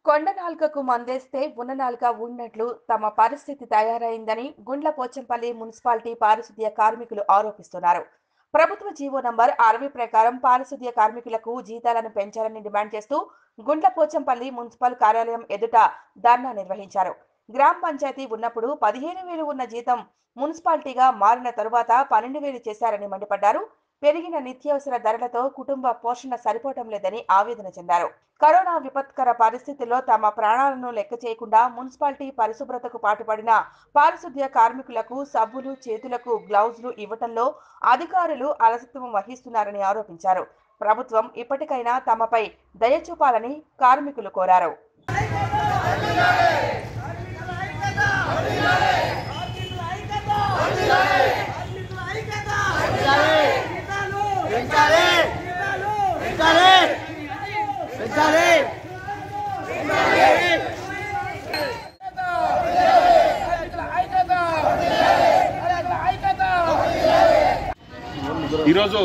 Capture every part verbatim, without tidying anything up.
కొండనాల్కకు మందేస్తే ఉన్ననాల్క ఉన్నట్లు తమ పరిస్థితి తయారైందని గుండ్లపోచంపల్లి మున్సిపాలిటీ పారిశుద్ధ్య కార్మికులు ఆరోపిస్తున్నారు. ప్రభుత్వ జీవో నంబర్ అరవై ప్రకారం పారిశుద్ధ్య కార్మికులకు జీతాలను పెంచాలని డిమాండ్ చేస్తూ గుండ్లపోచంపల్లి మున్సిపల్ కార్యాలయం ఎదుట ధర్నా నిర్వహించారు. గ్రామ పంచాయతీ ఉన్నప్పుడు పదిహేను వేలు ఉన్న జీతం మున్సిపాలిటీగా మారిన తరువాత పన్నెండు వేలు చేశారని మండిపడ్డారు. పెరిగిన నిత్యావసర ధరలతో కుటుంబ పోషణ సరిపోవటం లేదని ఆవేదన చెందారు. కరోనా విపత్కర పరిస్థితుల్లో తమ ప్రాణాలను లెక్క చేయకుండా మున్సిపాలిటీ పరిశుభ్రతకు పాటుపడిన పారిశుద్ధ్య కార్మికులకు సబ్బులు, చేతులకు గ్లౌజులు ఇవ్వటంలో అధికారులు అలసత్వం వహిస్తున్నారని ఆరోపించారు. ప్రభుత్వం ఇప్పటికైనా తమపై దయ చూపాలని కార్మికులు కోరారు. ఈరోజు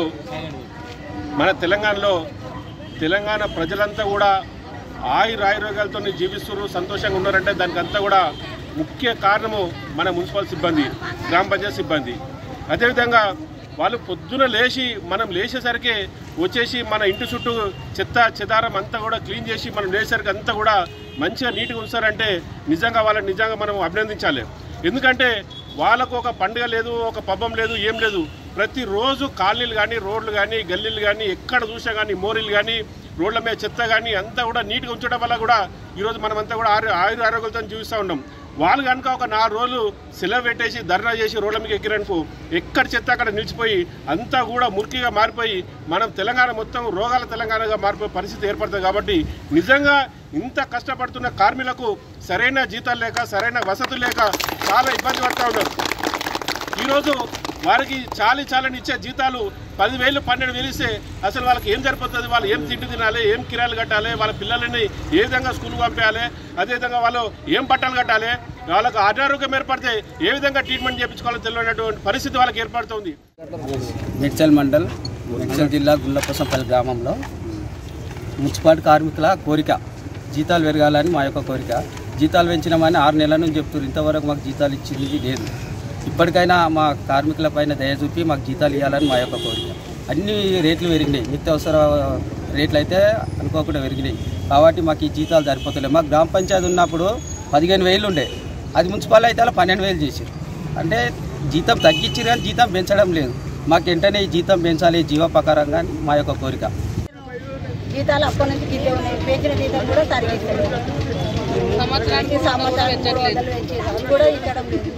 మన తెలంగాణలో తెలంగాణ ప్రజలంతా కూడా ఆయుర ఆయురోగ్యాలతో జీవిస్తున్నారు, సంతోషంగా ఉన్నారంటే దానికి అంతా కూడా ముఖ్య కారణము మన మున్సిపల్ సిబ్బంది, గ్రామ పంచాయతీ సిబ్బంది. అదేవిధంగా వాళ్ళు పొద్దున లేచి మనం లేచేసరికి వచ్చేసి మన ఇంటి చుట్టూ చెత్త చెదారం అంతా కూడా క్లీన్ చేసి మనం లేచేసరికి అంతా కూడా మంచిగా నీట్గా ఉంచారంటే నిజంగా వాళ్ళని నిజంగా మనం అభినందించాలి. ఎందుకంటే వాళ్ళకు ఒక పండుగ లేదు, ఒక పబ్బం లేదు, ఏం లేదు. ప్రతిరోజు కాలనీలు కానీ, రోడ్లు కానీ, గల్లీలు కానీ, ఎక్కడ చూసినా కానీ, మోరీలు కానీ, రోడ్ల మీద చెత్త కానీ అంతా కూడా నీట్గా ఉంచడం వల్ల కూడా ఈరోజు మనమంతా కూడా ఆరు ఆయుర ఆరోగ్యాలతో జీవిస్తూ ఉన్నాం. వాళ్ళు కనుక ఒక నాలుగు రోజులు సెలవు పెట్టేసి ధర్నా చేసి రోడ్ల మీద ఎక్కిరనుకో ఎక్కడ చెత్త అక్కడ నిలిచిపోయి అంతా కూడా మురికిగా మారిపోయి మనం తెలంగాణ మొత్తం రోగాల తెలంగాణగా మారిపోయే పరిస్థితి ఏర్పడుతుంది. కాబట్టి నిజంగా ఇంత కష్టపడుతున్న కార్మికులకు సరైన జీతాలు లేక, సరైన వసతులు లేక చాలా ఇబ్బంది పడుతూ ఉన్నారు. ఈరోజు వారికి చాలి చాలని ఇచ్చే జీతాలు పదివేలు పన్నెండు వేలు ఇస్తే అసలు వాళ్ళకి ఏం సరిపోతుంది? వాళ్ళు ఏం తిండి తినాలి, ఏం కిరాయిలు కట్టాలి, వాళ్ళ పిల్లలని ఏ విధంగా స్కూల్కి పంపించాలి, అదేవిధంగా వాళ్ళు ఏం బట్టలు కట్టాలి, వాళ్ళకు అనారోగ్యం ఏర్పడితే ఏ విధంగా ట్రీట్మెంట్ చేయించుకోవాలో తెలియనటువంటి పరిస్థితి వాళ్ళకి ఏర్పడుతుంది. మేడ్చల్ మండల్ మేడ్చల్ జిల్లా గుండ్లపోచంపల్లి గ్రామంలో మున్సిపాలిటీ కార్మికుల కోరిక జీతాలు పెరగాలని మా యొక్క కోరిక. జీతాలు పెంచినామని ఆరు నెలల నుంచి చెప్తున్నారు, ఇంతవరకు మాకు జీతాలు ఇచ్చింది లేదు. ఇప్పటికైనా మా కార్మికుల పైన దయ చూపి మాకు జీతాలు ఇవ్వాలని మా యొక్క కోరిక. అన్ని రేట్లు పెరిగినాయి, నిత్యావసర రేట్లు అయితే అనుకోకుండా పెరిగినాయి. కాబట్టి మాకు ఈ జీతాలు సరిపోతలేవు. మాకు గ్రామ పంచాయతీ ఉన్నప్పుడు పదిహేను వేలు ఉండే, అది మున్సిపాలిటీ అయితే అలా పన్నెండు వేలు చేసారు. అంటే జీతం తగ్గించారు కానీ జీతం పెంచడం లేదు. మాకు వెంటనే ఈ జీతం పెంచాలి జీవోపకారంగా మా యొక్క కోరిక. జీతాలు అప్పటి నుంచి జీతం ఉన్నాయి, పెంచిన జీతం కూడా తగ్గించలేదు. సంవత్సరానికి సంవత్సరానికి కూడా ఇవ్వడం లేదు.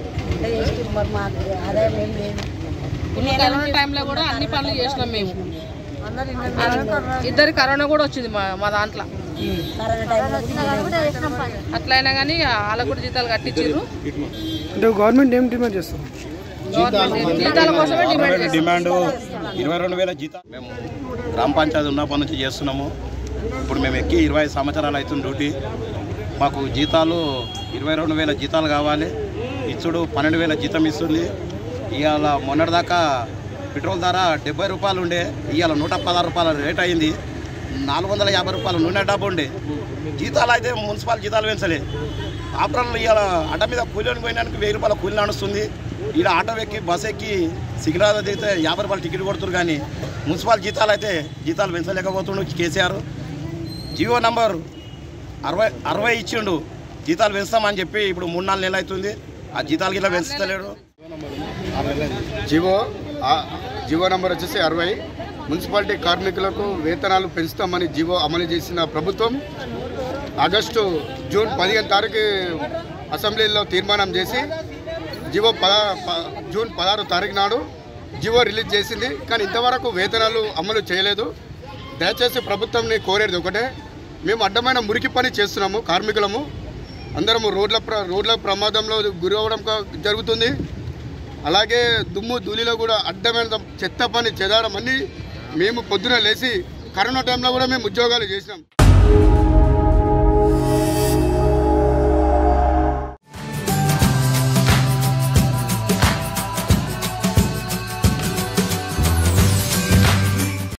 మరి మాకు ఆదాయం ఏం లేదు. కరోనా టైంలో కూడా అన్ని పనులు చేసినాం మేము. ఇద్దరు కరోనా కూడా వచ్చింది మా మా దాంట్లో. అట్లయినా కానీ వాళ్ళకు కూడా జీతాలు కట్టించారు. గవర్నమెంట్ ఏం డిమాండ్ చేస్తాం? జీతాల కోసమే డిమాండ్ ఇరవై రెండు వేల జీతాలు మేము గ్రామ పంచాయతీ ఉన్నప్పటి నుంచి చేస్తున్నాము. ఇప్పుడు మేము ఎక్కి ఇరవై సంవత్సరాలు అవుతుంది డ్యూటీ. మాకు జీతాలు ఇరవై రెండు వేల జీతాలు కావాలి. ఇచ్చుడు పన్నెండు వేల జీతం ఇస్తుంది. ఇవాళ మొన్నటిదాకా పెట్రోల్ ధర డెబ్బై రూపాయలు ఉండే, ఇవాళ నూట పదహారు రూపాయల రేట్ అయింది. నాలుగు వందల యాభై రూపాయలు నూనె డబ్బు ఉండే. జీతాలు అయితే మున్సిపల్ జీతాలు పెంచలే. ఆపరేటర్లు ఇవాళ ఆటో మీద కూలీని పోయినానికి వెయ్యి రూపాయల కూలీ నడుస్తుంది. ఈడ ఆటో ఎక్కి బస్ ఎక్కి సికింద్రాబాద్ దిగితే యాభై రూపాయలు టికెట్ కొడుతున్నారు. కానీ మున్సిపల్ జీతాలు అయితే జీతాలు పెంచలేకపోతుండు కేసీఆర్. జియో నంబర్ అరవై అరవై ఇచ్చిండు, జీతాలు పెంచుతామని చెప్పి ఇప్పుడు మూడు నాలుగు నెలలు అవుతుంది. ఆ జీతాలు గిట్లా పెంచుతలేడు. జివో జివో నంబర్ వచ్చేసి అరవై మున్సిపాలిటీ కార్మికులకు వేతనాలు పెంచుతామని జివో అమలు చేసిన ప్రభుత్వం ఆగస్టు జూన్ పదిహేను తారీఖు అసెంబ్లీలో తీర్మానం చేసి జివో పద జూన్ పదహారు తారీఖు నాడు జివో రిలీజ్ చేసింది. కానీ ఇంతవరకు వేతనాలు అమలు చేయలేదు. దయచేసి ప్రభుత్వంని కోరేది ఒకటే, మేము అడ్డమైన మురికి పని చేస్తున్నాము, కార్మికులము అందరము రోడ్ల ప్ర రోడ్ల ప్రమాదంలో గురి అవ్వడం జరుగుతుంది. అలాగే దుమ్ము ధూళిలో కూడా అడ్డమైన చెత్త పని చెదారం అన్నీ మేము పొద్దున లేచి కరోనా టైంలో కూడా మేము ఉద్యోగాలు చేసినాం.